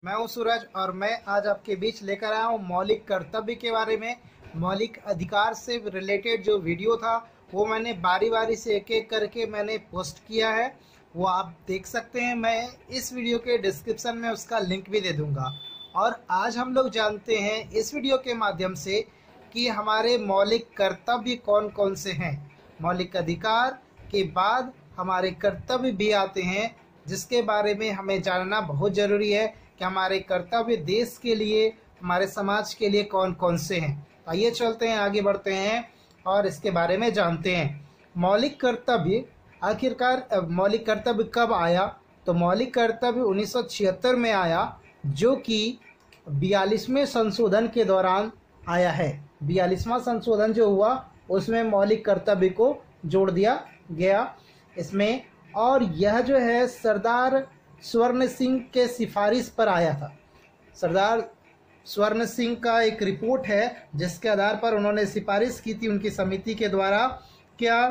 मैं हूं सूरज और मैं आज आपके बीच लेकर आया हूं मौलिक कर्तव्य के बारे में। मौलिक अधिकार से रिलेटेड जो वीडियो था वो मैंने बारी बारी से एक एक करके मैंने पोस्ट किया है, वो आप देख सकते हैं। मैं इस वीडियो के डिस्क्रिप्शन में उसका लिंक भी दे दूंगा। और आज हम लोग जानते हैं इस वीडियो के माध्यम से कि हमारे मौलिक कर्तव्य कौन कौन से हैं। मौलिक अधिकार के बाद हमारे कर्तव्य भी आते हैं, जिसके बारे में हमें जानना बहुत ज़रूरी है कि हमारे कर्तव्य देश के लिए, हमारे समाज के लिए कौन कौन से हैं। आइए चलते हैं, आगे बढ़ते हैं और इसके बारे में जानते हैं। मौलिक कर्तव्य, आखिरकार मौलिक कर्तव्य कब आया? तो मौलिक कर्तव्य 1976 में आया, जो कि 42वें संशोधन के दौरान आया है। 42वां संशोधन जो हुआ उसमें मौलिक कर्तव्य को जोड़ दिया गया इसमें। और यह जो है सरदार स्वर्ण सिंह के सिफारिश पर आया था। सरदार स्वर्ण सिंह का एक रिपोर्ट है जिसके आधार पर उन्होंने सिफारिश की थी उनकी समिति के द्वारा, क्या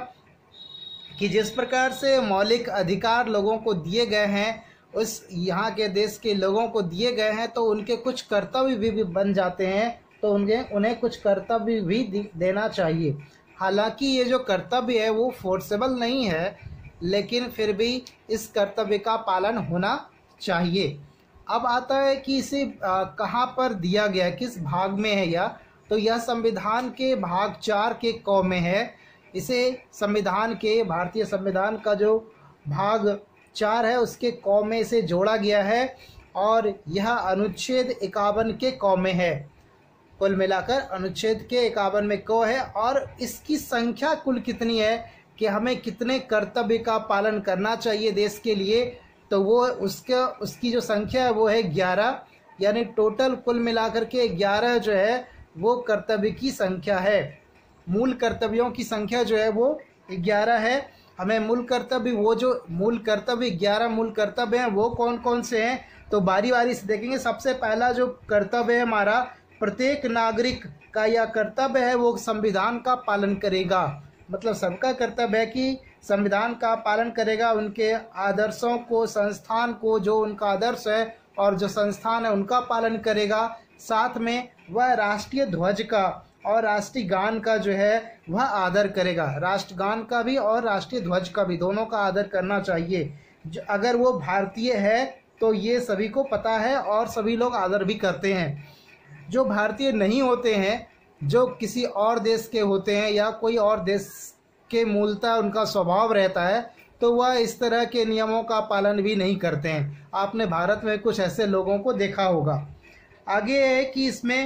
कि जिस प्रकार से मौलिक अधिकार लोगों को दिए गए हैं, उस यहाँ के देश के लोगों को दिए गए हैं, तो उनके कुछ कर्तव्य भी बन जाते हैं, तो उन्हें कुछ कर्तव्य भी देना चाहिए। हालांकि ये जो कर्तव्य है वो फोर्सेबल नहीं है, लेकिन फिर भी इस कर्तव्य का पालन होना चाहिए। अब आता है कि इसे कहाँ पर दिया गया है, किस भाग में है यह? तो यह संविधान के भाग 4 के क में है। इसे संविधान के, भारतीय संविधान का जो भाग 4 है उसके क में इसे जोड़ा गया है, और यह अनुच्छेद 51 के क में है। कुल मिलाकर अनुच्छेद के 51 में क है। और इसकी संख्या कुल कितनी है कि हमें कितने कर्तव्य का पालन करना चाहिए देश के लिए, तो वो उसकी जो संख्या है वो है 11। यानी टोटल कुल मिलाकर के 11 जो है वो कर्तव्य की संख्या है। मूल कर्तव्यों की संख्या जो है वो 11 है। हमें मूल कर्तव्य, वो जो मूल कर्तव्य 11 मूल कर्तव्य हैं वो कौन कौन से हैं, तो बारी बारी से देखेंगे। सबसे पहला जो कर्तव्य है हमारा, प्रत्येक नागरिक का यह कर्तव्य है वो संविधान का पालन करेगा। मतलब सबका कर्तव्य है कि संविधान का पालन करेगा, उनके आदर्शों को, संस्थान को, जो उनका आदर्श है और जो संस्थान है उनका पालन करेगा। साथ में वह राष्ट्रीय ध्वज का और राष्ट्रीय गान का जो है वह आदर करेगा। राष्ट्रगान का भी और राष्ट्रीय ध्वज का भी, दोनों का आदर करना चाहिए। अगर वो भारतीय है तो ये सभी को पता है और सभी लोग आदर भी करते हैं। जो भारतीय नहीं होते हैं, जो किसी और देश के होते हैं या कोई और देश के मूलतः उनका स्वभाव रहता है, तो वह इस तरह के नियमों का पालन भी नहीं करते हैं। आपने भारत में कुछ ऐसे लोगों को देखा होगा। आगे है कि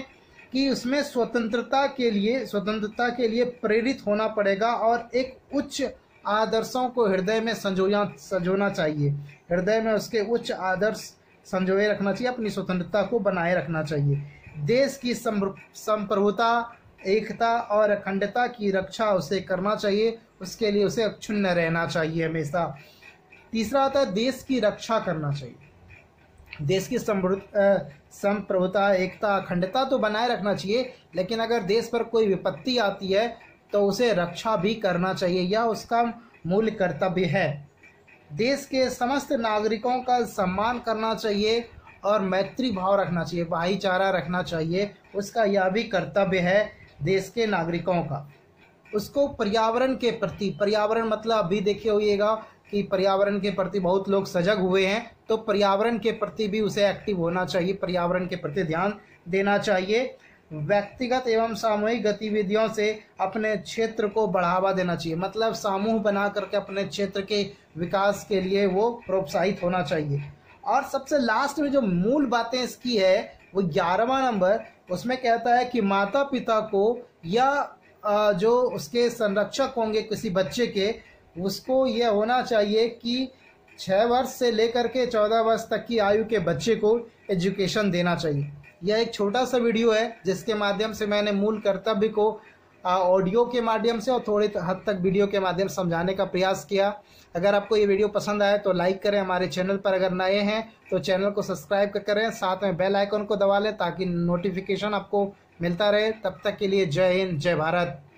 उसमें स्वतंत्रता के लिए प्रेरित होना पड़ेगा और एक उच्च आदर्शों को हृदय में संजोना चाहिए। हृदय में उसके उच्च आदर्श संजोए रखना चाहिए, अपनी स्वतंत्रता को बनाए रखना चाहिए। देश की संप्रभुता, एकता और अखंडता की रक्षा उसे करना चाहिए, उसके लिए उसे अक्षुण्ण रहना चाहिए हमेशा। तीसरा आता है देश की रक्षा करना चाहिए। देश की संप्रभुता, एकता, अखंडता तो बनाए रखना चाहिए, लेकिन अगर देश पर कोई विपत्ति आती है तो उसे रक्षा भी करना चाहिए, यह उसका मूल कर्तव्य है। देश के समस्त नागरिकों का सम्मान करना चाहिए और मैत्री भाव रखना चाहिए, भाईचारा रखना चाहिए, उसका यह भी कर्तव्य है देश के नागरिकों का। उसको पर्यावरण के प्रति, पर्यावरण मतलब अभी देखे होइएगा कि पर्यावरण के प्रति बहुत लोग सजग हुए हैं, तो पर्यावरण के प्रति भी उसे एक्टिव होना चाहिए, पर्यावरण के प्रति ध्यान देना चाहिए। व्यक्तिगत एवं सामूहिक गतिविधियों से अपने क्षेत्र को बढ़ावा देना चाहिए, मतलब समूह बना करके अपने क्षेत्र के विकास के लिए वो प्रोत्साहित होना चाहिए। और सबसे लास्ट में जो मूल बातें इसकी है वो 11वां नंबर, उसमें कहता है कि माता पिता को या जो उसके संरक्षक होंगे किसी बच्चे के, उसको यह होना चाहिए कि 6 वर्ष से लेकर के 14 वर्ष तक की आयु के बच्चे को एजुकेशन देना चाहिए। यह एक छोटा सा वीडियो है जिसके माध्यम से मैंने मूल कर्तव्य को ऑडियो के माध्यम से और थोड़ी हद तक वीडियो के माध्यम से समझाने का प्रयास किया। अगर आपको ये वीडियो पसंद आए तो लाइक करें, हमारे चैनल पर अगर नए हैं तो चैनल को सब्सक्राइब करें, साथ में बेल आइकन को दबा लें ताकि नोटिफिकेशन आपको मिलता रहे। तब तक के लिए जय हिंद, जय भारत।